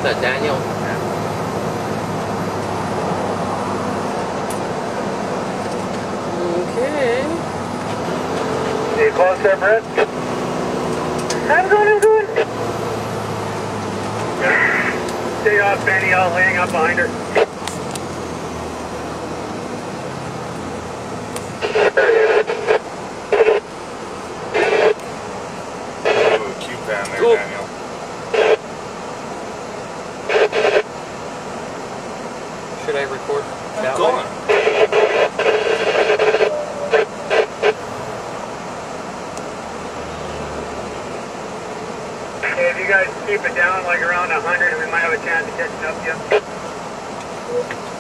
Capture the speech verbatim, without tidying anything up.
that, Daniel. Okay. Stay close there, Brett. I'm going, I'm going. Stay off, Benny. I'll hang up behind her. Ooh, cute down there, Cool. Daniel. Should I record that Go way? on. Hey, if you guys keep it down like around one hundred, we might have a chance of catching up to you.